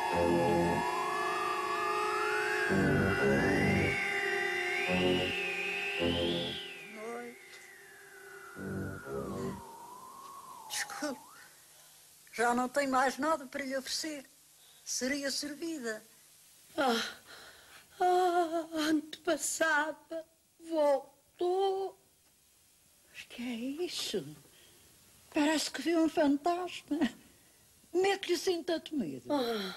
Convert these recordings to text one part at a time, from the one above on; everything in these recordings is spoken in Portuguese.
Desculpe, já não tenho mais nada para lhe oferecer. Seria servida. Antepassada voltou. Mas que é isso? Parece que viu um fantasma. Mete-lhe assim tanto medo.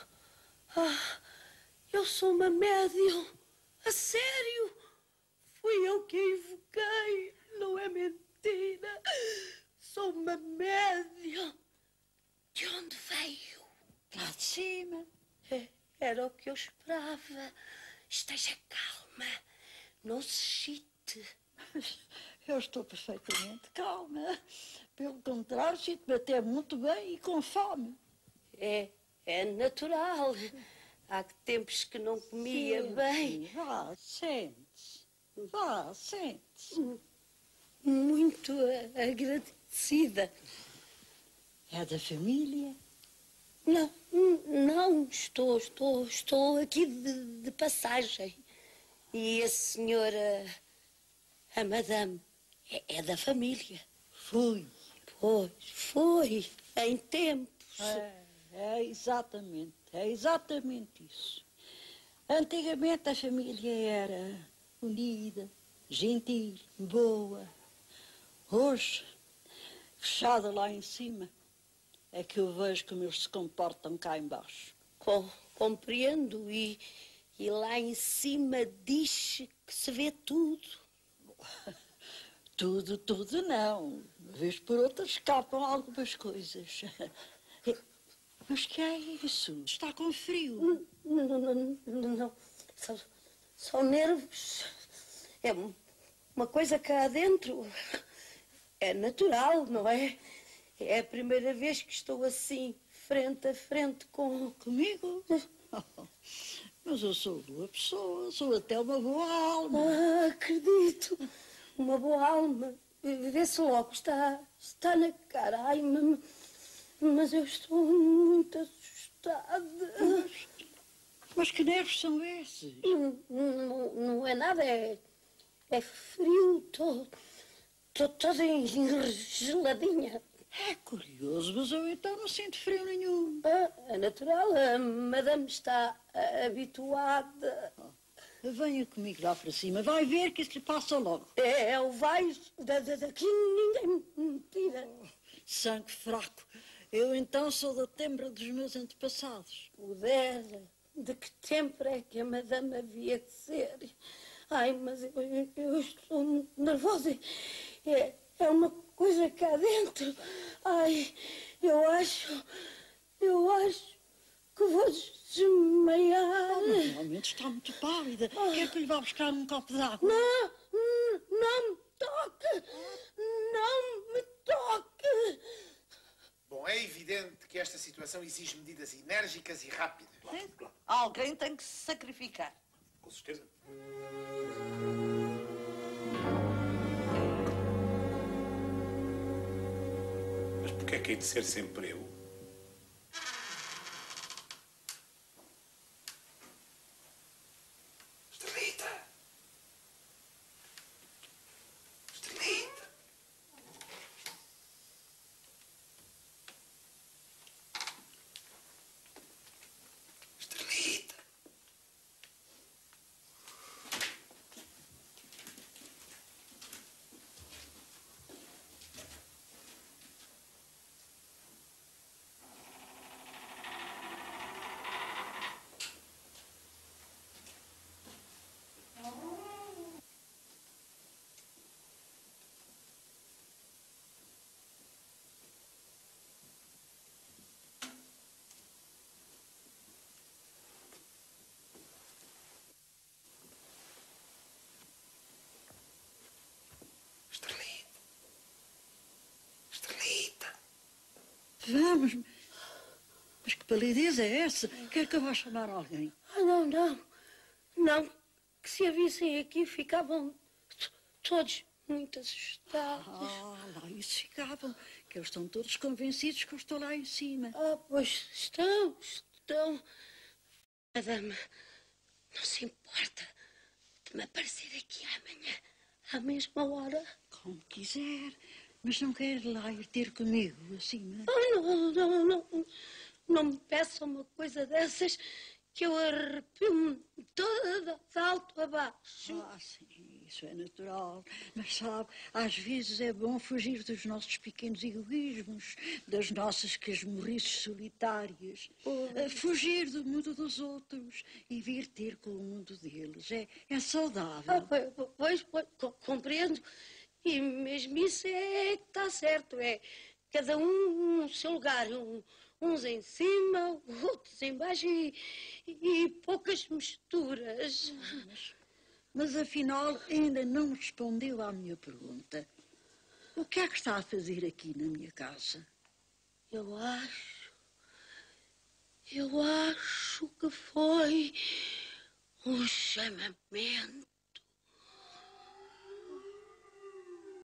Eu sou uma médium. A sério. Fui eu que a invoquei. Não é mentira. Sou uma médium. De onde veio? Lá de cima. Era o que eu esperava. Esteja calma. Não se excite. Eu estou perfeitamente calma. Pelo contrário, sinto-me até muito bem e com fome. É natural. Há tempos que não comia bem. Vá, sente-se. Vá, sente-se. Muito agradecida. É da família? Não, estou aqui de passagem. E a senhora, a madame, é da família. Fui. Pois, foi, em tempos. É exatamente isso. Antigamente a família era unida, gentil, boa. Hoje, fechada lá em cima, é que eu vejo como eles se comportam cá embaixo. Compreendo. E lá em cima diz que se vê tudo. Tudo não. Uma vez por outra escapam algumas coisas. Mas que é isso? Está com frio? Não. São nervos. É uma coisa cá dentro. É natural, não é? É a primeira vez que estou assim, frente a frente comigo. Mas eu sou boa pessoa, sou até uma boa alma. Acredito. Uma boa alma. Vê-se logo, está na cara. Ai, mas eu estou muito assustada. Mas que nervos são esses? Não é nada, é frio. Estou toda geladinha. É curioso, mas eu então não sinto frio nenhum. É natural, a madame está habituada. Venha comigo lá para cima, vai ver que isso lhe passa logo. Eu vais, daqui ninguém me tira. Sangue fraco. Eu então sou da tembra dos meus antepassados. Pudera, de que tempo é que a madame havia de ser? Ai, mas eu estou muito nervosa. É uma coisa cá dentro. Ai, eu acho que vou desmaiar. Realmente está muito pálida. Quer que lhe vá buscar um copo de água? Não me toque! Não me toque! Bom, é evidente que esta situação exige medidas enérgicas e rápidas. Claro. Alguém tem que se sacrificar. Com certeza. Mas porquê é que hei de ser sempre eu? Vamos. Mas que palidez é essa? Quer que eu vá chamar alguém? Não. Que se a vissem aqui ficavam todos muito assustados. Lá isso ficavam. Que eles estão todos convencidos que eu estou lá em cima. Pois estão. Madame, não se importa de me aparecer aqui amanhã, à mesma hora? Como quiser, mas não quer lá ir ter comigo, acima? Não me peça uma coisa dessas que eu arrepio-me toda de alto a baixo. Ah, sim, isso é natural. Mas sabe, às vezes é bom fugir dos nossos pequenos egoísmos, das nossas casmurrices solitárias. Fugir do mundo dos outros e vir ter com o mundo deles. É saudável. Pois, compreendo. E mesmo isso é que está certo. É cada um no seu lugar. Uns em cima, outros em baixo e poucas misturas. Mas afinal ainda não respondeu à minha pergunta. O que é que está a fazer aqui na minha casa? Eu acho que foi um chamamento.